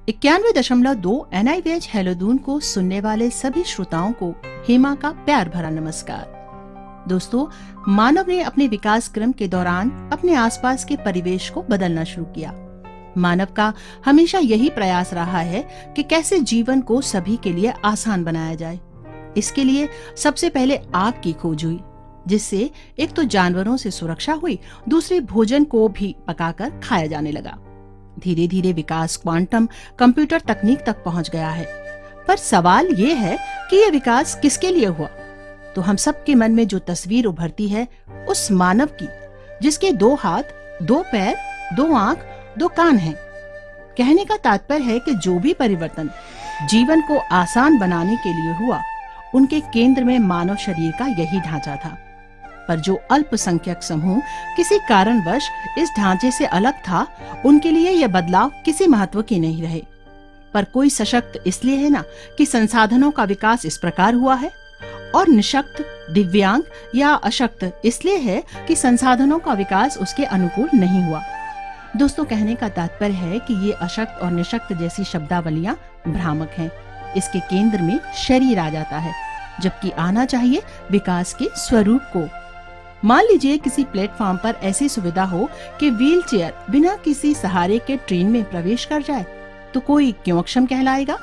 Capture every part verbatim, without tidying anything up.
इक्यानवे दशमलव दो एन आई वी एच हेलोदून को सुनने वाले सभी श्रोताओं को हेमा का प्यार भरा नमस्कार। दोस्तों, मानव ने अपने विकास क्रम के दौरान अपने आसपास के परिवेश को बदलना शुरू किया। मानव का हमेशा यही प्रयास रहा है कि कैसे जीवन को सभी के लिए आसान बनाया जाए। इसके लिए सबसे पहले आग की खोज हुई, जिससे एक तो जानवरों से सुरक्षा हुई, दूसरे भोजन को भी पकाकर खाया जाने लगा। धीरे धीरे विकास क्वांटम कंप्यूटर तकनीक तक पहुंच गया है। पर सवाल ये है कि यह विकास किसके लिए हुआ? तो हम सबके मन में जो तस्वीर उभरती है उस मानव की, जिसके दो हाथ, दो पैर, दो आंख, दो कान हैं। कहने का तात्पर्य है कि जो भी परिवर्तन जीवन को आसान बनाने के लिए हुआ, उनके केंद्र में मानव शरीर का यही ढांचा था। पर जो अल्पसंख्यक समूह किसी कारणवश इस ढांचे से अलग था, उनके लिए यह बदलाव किसी महत्व के नहीं रहे। पर कोई सशक्त इसलिए है ना कि संसाधनों का विकास इस प्रकार हुआ है, और निशक्त, दिव्यांग या अशक्त इसलिए है कि संसाधनों का विकास उसके अनुकूल नहीं हुआ। दोस्तों, कहने का तात्पर्य है कि ये अशक्त और निशक्त जैसी शब्दावलियां भ्रामक हैं। इसके केंद्र में शरीर आ जाता है, जबकि आना चाहिए विकास के स्वरूप को। मान लीजिए किसी प्लेटफॉर्म पर ऐसी सुविधा हो कि व्हील चेयर बिना किसी सहारे के ट्रेन में प्रवेश कर जाए, तो कोई क्यों अक्षम कहलाएगा?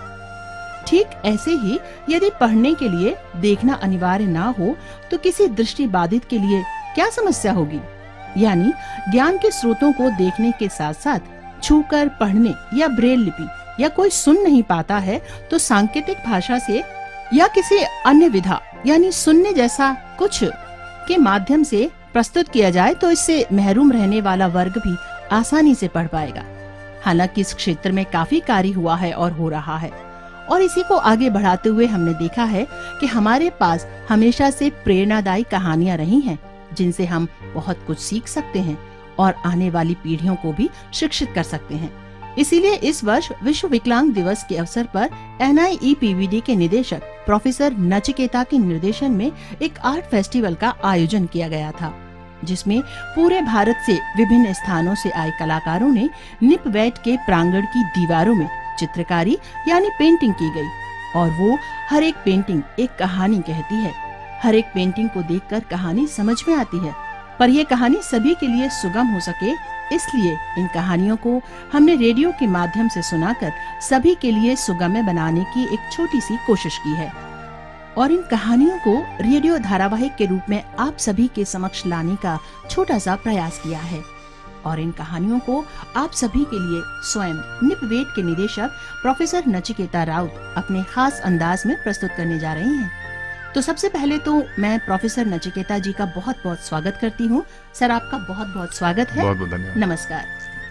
ठीक ऐसे ही यदि पढ़ने के लिए देखना अनिवार्य ना हो, तो किसी दृष्टि बाधित के लिए क्या समस्या होगी? यानी ज्ञान के स्रोतों को देखने के साथ साथ छूकर पढ़ने या ब्रेल लिपि या कोई सुन नहीं पाता है, तो सांकेतिक भाषा से या किसी अन्य विधा यानी सुनने जैसा कुछ के माध्यम से प्रस्तुत किया जाए, तो इससे महरूम रहने वाला वर्ग भी आसानी से पढ़ पाएगा। हालांकि इस क्षेत्र में काफी कार्य हुआ है और हो रहा है, और इसी को आगे बढ़ाते हुए हमने देखा है कि हमारे पास हमेशा से प्रेरणादायी कहानियां रही हैं, जिनसे हम बहुत कुछ सीख सकते हैं और आने वाली पीढ़ियों को भी शिक्षित कर सकते हैं। इसीलिए इस वर्ष विश्व विकलांग दिवस के अवसर पर N I E P V D के निदेशक प्रोफेसर नचिकेता के निर्देशन में एक आर्ट फेस्टिवल का आयोजन किया गया था, जिसमें पूरे भारत से विभिन्न स्थानों से आए कलाकारों ने निपवेट के प्रांगण की दीवारों में चित्रकारी यानी पेंटिंग की गई। और वो हर एक पेंटिंग एक कहानी कहती है। हर एक पेंटिंग को देखकर कहानी समझ में आती है, पर यह कहानी सभी के लिए सुगम हो सके, इसलिए इन कहानियों को हमने रेडियो के माध्यम से सुनाकर सभी के लिए सुगम्य बनाने की एक छोटी सी कोशिश की है। और इन कहानियों को रेडियो धारावाहिक के रूप में आप सभी के समक्ष लाने का छोटा सा प्रयास किया है। और इन कहानियों को आप सभी के लिए स्वयं निपवेट के निदेशक प्रोफेसर नचिकेता राउत अपने खास अंदाज में प्रस्तुत करने जा रही हैं। तो सबसे पहले तो मैं प्रोफेसर नचिकेता जी का बहुत बहुत स्वागत करती हूँ। सर, आपका बहुत बहुत स्वागत है। बहुत बहुत धन्यवाद। नमस्कार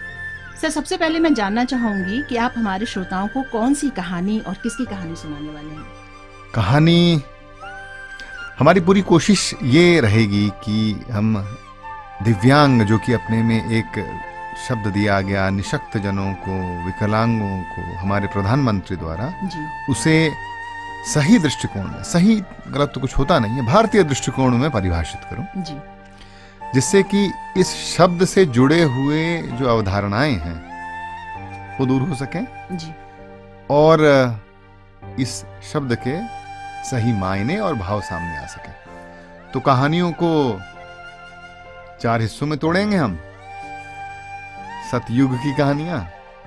सर। सबसे पहले मैं जानना चाहूंगी कि आप हमारे श्रोताओं को कौन सी कहानी और किसकी कहानी सुनाने वाले हैं? कहानी, हमारी पूरी कोशिश ये रहेगी कि हम दिव्यांग, जो कि अपने में एक शब्द दिया गया, निशक्त जनों को, विकलांगों को हमारे प्रधानमंत्री द्वारा जी। उसे सही दृष्टिकोण में, सही गलत तो कुछ होता नहीं है, भारतीय दृष्टिकोण में परिभाषित करूं जी, जिससे कि इस शब्द से जुड़े हुए जो अवधारणाएं हैं वो दूर हो सकें जी। और इस शब्द के सही मायने और भाव सामने आ सके। तो कहानियों को चार हिस्सों में तोड़ेंगे हम। सतयुग की कहानियां,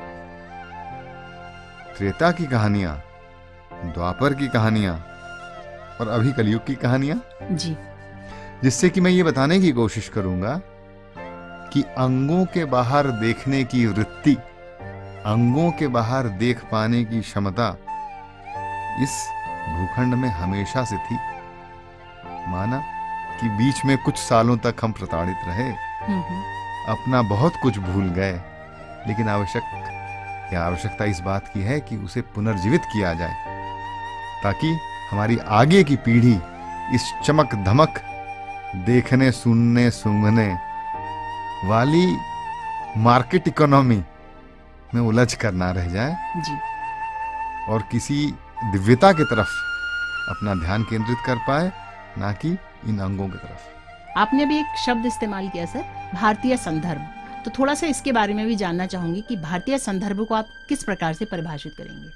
त्रेता की कहानियां, द्वापर की कहानियां और अभी कलयुग की कहानियां जी। जिससे कि मैं ये बताने की कोशिश करूंगा कि अंगों के बाहर देखने की वृत्ति, अंगों के बाहर देख पाने की क्षमता इस भूखंड में हमेशा से थी। माना कि बीच में कुछ सालों तक हम प्रताड़ित रहे, अपना बहुत कुछ भूल गए, लेकिन आवश्यक या आवश्यकता इस बात की है कि उसे पुनर्जीवित किया जाए, ताकि हमारी आगे की पीढ़ी इस चमक धमक, देखने सुनने सूंघने वाली मार्केट इकोनॉमी में उलझ कर ना रह जाए जी। और किसी दिव्यता की तरफ अपना ध्यान केंद्रित कर पाए, ना कि इन अंगों की तरफ। आपने भी एक शब्द इस्तेमाल किया सर, भारतीय संदर्भ। तो थोड़ा सा इसके बारे में भी जानना चाहूंगी कि भारतीय संदर्भ को आप किस प्रकार से परिभाषित करेंगे।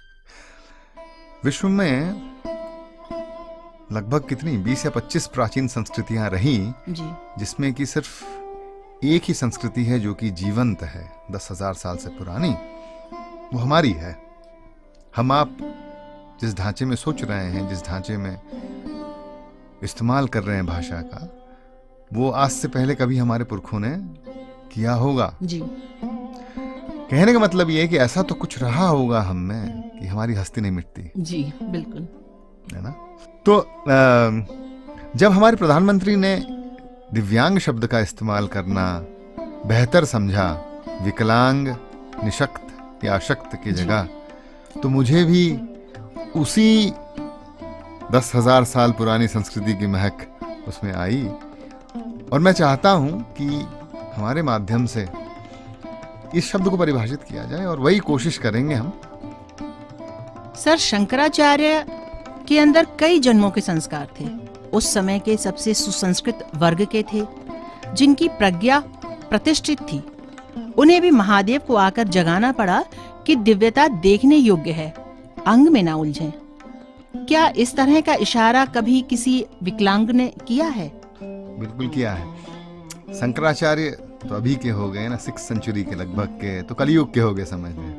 विश्व में लगभग कितनी बीस या पच्चीस प्राचीन संस्कृतियां रही जी, जिसमें कि सिर्फ एक ही संस्कृति है जो कि जीवंत है, दस हजार साल से पुरानी, वो हमारी है। हम आप जिस ढांचे में सोच रहे हैं, जिस ढांचे में इस्तेमाल कर रहे हैं भाषा का, वो आज से पहले कभी हमारे पुरखों ने किया होगा जी। कहने का मतलब ये है कि ऐसा तो कुछ रहा होगा हम में कि हमारी हस्ती नहीं मिटती जी, बिल्कुल, है ना। तो जब हमारे प्रधानमंत्री ने दिव्यांग शब्द का इस्तेमाल करना बेहतर समझा, विकलांग, निशक्त या अशक्त की जगह, तो मुझे भी उसी दस हजार साल पुरानी संस्कृति की महक उसमें आई। और मैं चाहता हूं कि हमारे माध्यम से इस शब्द को परिभाषित किया जाए, और वही कोशिश करेंगे हम। सर, शंकराचार्य के अंदर कई जन्मों के संस्कार थे। उस समय के सबसे सुसंस्कृत वर्ग के थे, जिनकी प्रज्ञा प्रतिष्ठित थी। उन्हें भी महादेव को आकर जगाना पड़ा कि दिव्यता देखने योग्य है, अंग में ना उलझें। क्या इस तरह का इशारा कभी किसी विकलांग ने किया है? बिल्कुल किया है। शंकराचार्य तो अभी के हो गए ना, सिक्स सेंचुरी के लगभग के, तो कलयुग के हो गए समझ में।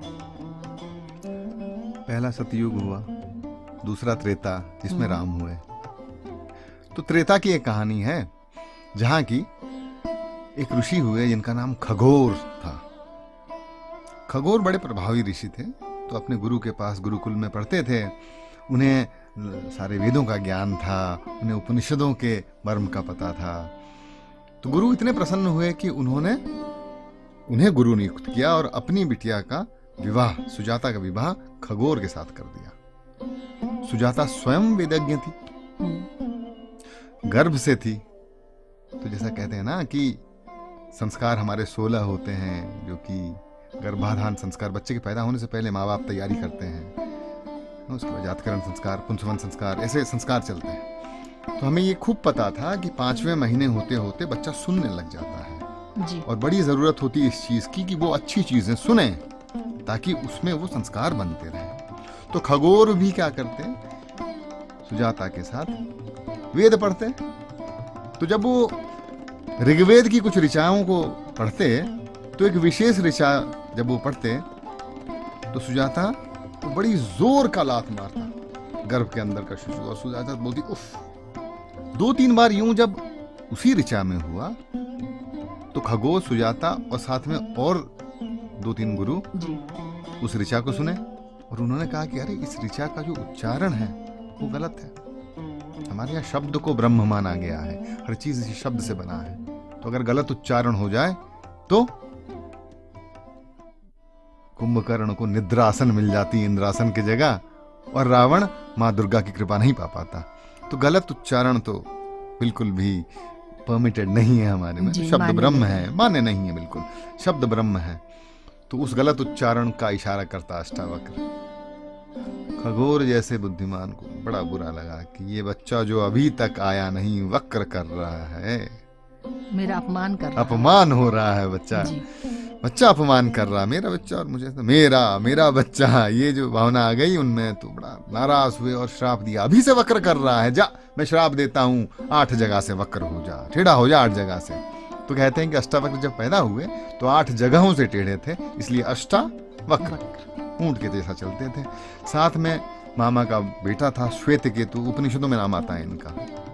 पहला सतयुग हुआ, दूसरा त्रेता जिसमें राम हुए। तो त्रेता की एक कहानी है जहां की एक ऋषि हुए जिनका नाम खगोर था। खगोर बड़े प्रभावी ऋषि थे, तो अपने गुरु के पास गुरुकुल में पढ़ते थे। उन्हें सारे वेदों का ज्ञान था, उन्हें उपनिषदों के मर्म का पता था। तो गुरु इतने प्रसन्न हुए कि उन्होंने उन्हें गुरु नियुक्त किया और अपनी बिटिया का विवाह, सुजाता का विवाह खगोर के साथ कर दिया। सुजाता स्वयं वेदज्ञ थी, गर्भ से थी। तो जैसा कहते हैं ना कि संस्कार हमारे सोलह होते हैं, जो कि गर्भाधान संस्कार, बच्चे के पैदा होने से पहले माँ बाप तैयारी करते हैं, उसके बाद जातकरण संस्कार, पुंसवन संस्कार, ऐसे संस्कार चलते हैं। तो हमें ये खूब पता था कि पांचवें महीने होते होते बच्चा सुनने लग जाता है जी। और बड़ी जरूरत होती है इस चीज की कि वो अच्छी चीजें सुने, ताकि उसमें वो संस्कार बनते रहे। तो खगोर भी क्या करते, सुजाता के साथ वेद पढ़ते। तो जब वो ऋग्वेद की कुछ ऋचाओं को पढ़ते, तो एक विशेष ऋचा जब वो पढ़ते, तो सुजाता तो बड़ी जोर का लात मारता गर्भ के अंदर का शिशु, और सुजाता बोलती उफ। दो तीन बार यूं जब उसी ऋचा में हुआ, तो खगोर, सुजाता और साथ में और दो तीन गुरु उस ऋचा को सुने, और उन्होंने कहा कि अरे इस ऋचा का जो उच्चारण है वो गलत है। हमारे यहाँ शब्द को ब्रह्म माना गया है, हर चीज इसी शब्द से बना है। तो अगर गलत उच्चारण हो जाए तो कुंभकर्ण को निद्रासन मिल जाती इंद्रासन की जगह, और रावण माँ दुर्गा की कृपा नहीं पा पाता। तो गलत उच्चारण तो बिल्कुल भी परमिटेड नहीं है हमारे में। शब्द ब्रह्म है, माने नहीं है, बिल्कुल शब्द ब्रह्म है। तो उस गलत उच्चारण का इशारा करता अष्टावक्र। खगोर जैसे बुद्धिमान को बड़ा बुरा लगा कि ये बच्चा जो अभी तक आया नहीं वक्र कर रहा है, मेरा अपमान कर रहा अपमान हो रहा है। बच्चा बच्चा अपमान कर रहा, मेरा बच्चा, और मुझे मेरा मेरा बच्चा, ये जो भावना आ गई उनमें, तो बड़ा नाराज हुए और श्राप दिया, अभी से वक्र कर रहा है, जा मैं श्राप देता हूँ, आठ जगह से वक्र हो जा, टेढ़ा हो जा आठ जगह से। तो कहते हैं कि अष्टावक्र जब पैदा हुए तो आठ जगहों से टेढ़े थे, इसलिए अष्टावक्र, ऊंट के जैसा चलते थे। साथ में मामा का बेटा था श्वेतकेतु, उपनिषदों में नाम आता है इनका।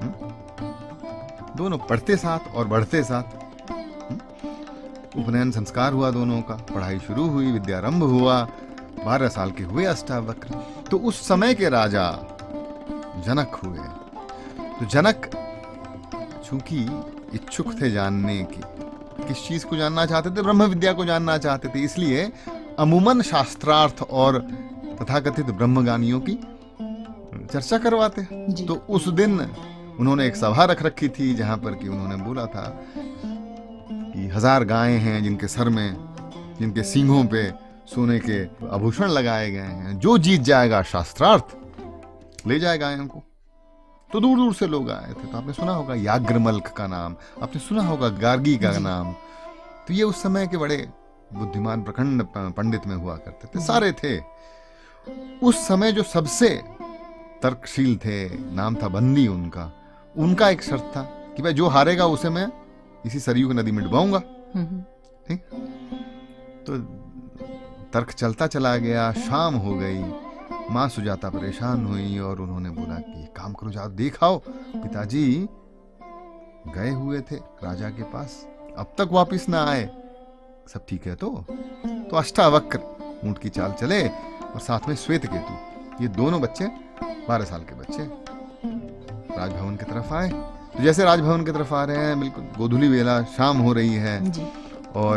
दोनों पढ़ते साथ और बढ़ते साथ। उपनयन संस्कार हुआ दोनों का, पढ़ाई शुरू हुई, विद्यारंभ हुआ, बारह साल के हुए अष्टावक्र। तो उस समय के राजा जनक हुए। तो जनक चूंकि इच्छुक थे जानने की, किस चीज को जानना चाहते थे, ब्रह्म विद्या को जानना चाहते थे, इसलिए अमूमन शास्त्रार्थ और तथाकथित ब्रह्मगानियों की चर्चा करवाते। तो उस दिन उन्होंने एक सभा रख रखी थी जहां पर कि उन्होंने बोला था कि हजार गायें हैं जिनके सर में, जिनके सींगों पे सोने के आभूषण लगाए गए हैं, जो जीत जाएगा शास्त्रार्थ ले जाएगा गायों को। तो दूर दूर से लोग आए थे। तो आपने सुना होगा याग्रमल्क का नाम, आपने सुना होगा गार्गी का नाम, तो ये उस समय के बड़े बुद्धिमान प्रखंड पंडित में हुआ करते थे, सारे थे। उस समय जो सबसे तर्कशील थे, नाम था बंदी उनका। उनका एक शर्त था कि भाई जो हारेगा उसे मैं इसी सरयू की नदी में डुबाऊंगा। ठीक, तो तर्क चलता चला गया। शाम हो गई, माँ सुजाता परेशान हुई और उन्होंने बोला कि काम करो, जाओ देखाओ, पिताजी गए हुए थे राजा के पास, अब तक वापस ना आए, सब ठीक है? तो तो अष्टावक्र ऊंट की चाल चले और साथ में श्वेत केतु, ये दोनों बच्चे बारह साल के बच्चे राजभवन की तरफ आए। तो जैसे राजभवन की तरफ आ रहे हैं, बिल्कुल गोधूली वेला, शाम हो रही है जी। और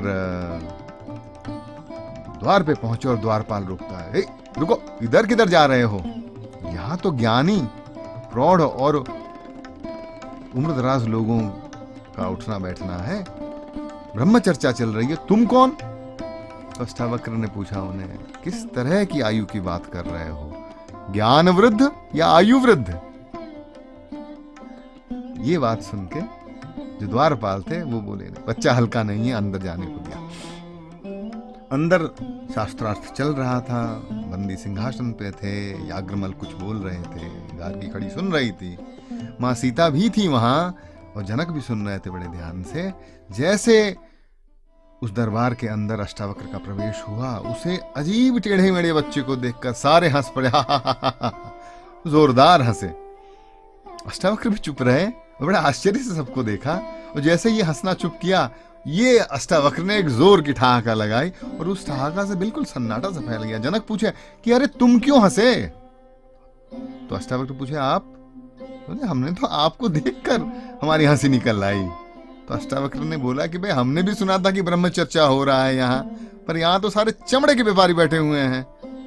द्वार पे पहुंचे और द्वारपाल रोकता है, रुको, इधर किधर जा रहे हो? यहाँ तो ज्ञानी, प्रौढ़ और उम्रदराज लोगों का उठना बैठना है, ब्रह्म चर्चा चल रही है, तुम कौन? तो अष्टावक्र ने पूछा उन्हें, किस तरह की आयु की बात कर रहे हो, ज्ञान वृद्ध या आयु वृद्ध? ये बात सुन के जो द्वारपाल थे वो बोले, बच्चा हल्का नहीं है, अंदर जाने को दिया। अंदर शास्त्रार्थ चल रहा था, बंदी सिंहासन पे थे, याग्रमल कुछ बोल रहे थे, गार्गी खड़ी सुन रही थी, माँ सीता भी थी वहां और जनक भी सुन रहे थे बड़े ध्यान से। जैसे उस दरबार के अंदर अष्टावक्र का प्रवेश हुआ, उसे अजीब टेढ़े मेढ़े बच्चे को देखकर सारे हंस पड़े, हा हा हा हा, जोरदार हंसे। अष्टावक्र भी चुप रहे और बड़ा आश्चर्य से सबको देखा, और जैसे ये हंसना चुप किया, ये अष्टावक्र ने एक जोर की ठहाका लगाई और उस ठहाका से बिल्कुल सन्नाटा सा फैल गया। जनक पूछे कि अरे तुम क्यों हंसे? तो अष्टावक्र पूछे, आप? बोले, हमने तो आपको देखकर हमारी हंसी निकल आई। तो अष्टावक्र ने बोला कि भाई हमने भी सुना था कि ब्रह्म चर्चा हो रहा है यहाँ, पर यहाँ तो सारे चमड़े के व्यापारी बैठे हुए हैं।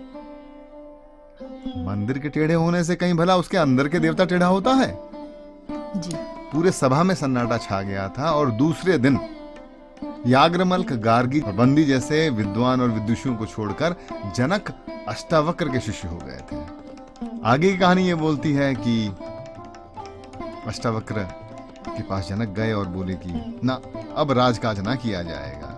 मंदिर के टेढ़े होने से कहीं भला उसके अंदर के देवता टेढ़ा होता है जी। पूरे सभा में सन्नाटा छा गया था। और दूसरे दिन याग्रमल्क, गार्गी और बंदी जैसे विद्वान और विदुषियों को छोड़कर जनक अष्टावक्र के शिष्य हो गए थे। आगे की कहानी ये बोलती है कि अष्टावक्र के पास जनक गए और बोले कि ना, अब राजकाज ना किया जाएगा,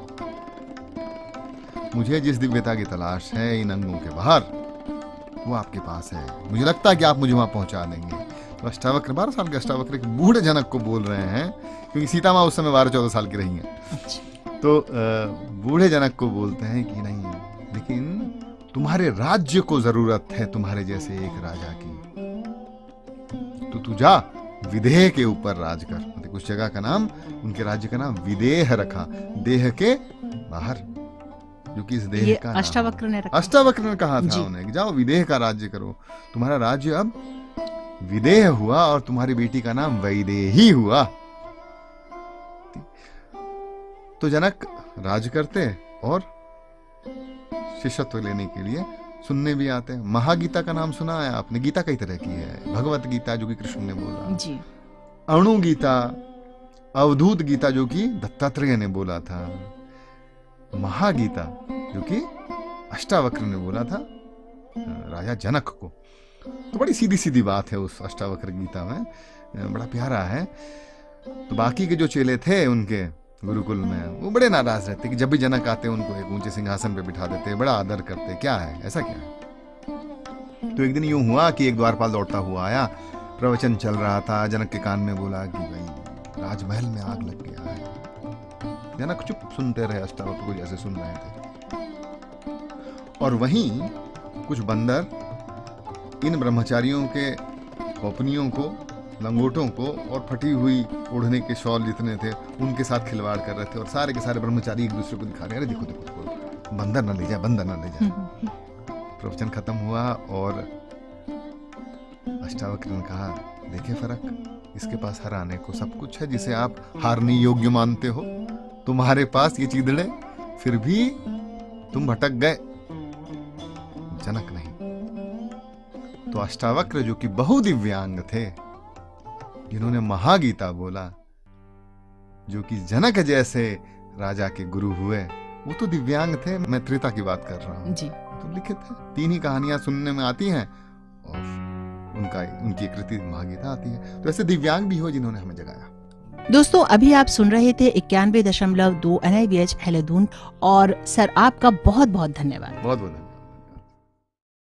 मुझे जिस दिव्यता की तलाश है इन अंगों के बाहर, वो आपके पास है, मुझे लगता है कि आप मुझे वहां पहुंचा देंगे। तो अष्टावक्र, बारह साल के अष्टावक्र एक बूढ़े जनक को बोल रहे हैं, क्योंकि सीता माँ उस समय बारह चौदह साल की रही हैं। तो बूढ़े जनक को बोलते हैं कि नहीं, लेकिन तुम्हारे राज्य को जरूरत है तुम्हारे जैसे एक राजा की, तो तू जा विदेह के ऊपर राज कर। मतलब उस जगह का नाम, उनके राज्य का नाम विदेह रखा, देह के बाहर, जो कि इस देह का अष्टावक्र ने रखा। अष्टावक्र ने कहा था उन्हें कि जाओ विदेह का राज्य करो। तुम्हारा राज्य अब विदेह हुआ और तुम्हारी बेटी का नाम वैदेही हुआ। तो जनक राज करते और शिष्यत्व लेने के लिए सुनने भी आते हैं। महागीता का नाम सुना है आपने? गीता कई तरह की है, भगवत गीता जो कि कृष्ण ने बोला जी, अणु गीता, अवधूत गीता जो कि दत्तात्रेय ने बोला था, महागीता जो कि अष्टावक्र ने बोला था राजा जनक को। तो बड़ी सीधी सीधी बात है उस अष्टावक्र गीता में, बड़ा प्यारा है। तो बाकी के जो चेले थे उनके गुरुकुल में, वो बड़े नाराज रहते कि जब भी जनक आते उनको एक ऊंचे सिंहासन पे बिठा देते, बड़ा आदर करते, क्या है ऐसा क्या है। तो एक दिन यूं हुआ कि एक द्वारपाल दौड़ता हुआ आया, प्रवचन चल रहा था, जनक के कान में बोला कि भाई राजमहल में आग लग गया है। जनक चुप सुनते रहे, अष्टावक्र को जैसे सुन रहे थे। और वहीं कुछ बंदर इन ब्रह्मचारियों के खोपनियों को, लंगोटों को और फटी हुई ओढ़ने के शॉल जितने थे उनके साथ खिलवाड़ कर रहे थे, और सारे के सारे ब्रह्मचारी एक दूसरे को दिखा रहे, अरे देखो देखो देखो, बंदर न ले जाए, बंदर न ले जाए। प्रवचन खत्म हुआ और अष्टावक्र ने कहा, देखे फर्क, इसके पास हराने को सब कुछ है जिसे आप हारने योग्य मानते हो, तुम्हारे पास ये चीदड़े, फिर भी तुम भटक गए, जनक नहीं। तो अष्टावक्र जो कि बहुदिव्यांग थे, जिन्होंने महागीता बोला, जो कि जनक जैसे राजा के गुरु हुए, वो तो दिव्यांग थे। मैं त्रेता की बात कर रहा हूँ जी। तो लिखित है, तीन ही कहानियां सुनने में आती हैं और उनका उनकी कृति महागीता आती है। तो ऐसे दिव्यांग भी हो जिन्होंने हमें जगाया। दोस्तों अभी आप सुन रहे थे इक्यानवे दशमलव दो एन आई वी एच हेलोधून और सर आपका बहुत बहुत धन्यवाद। बहुत बहुत धन्यवाद।